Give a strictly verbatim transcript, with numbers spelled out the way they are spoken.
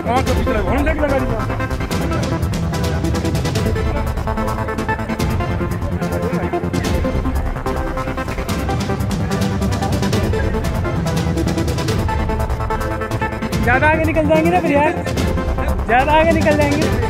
कहाँ से पिछले हॉर्न लाइट लगा दिया। ज़्यादा आगे निकल जाएंगे ना फिर यार, ज़्यादा आगे निकल जाएंगे।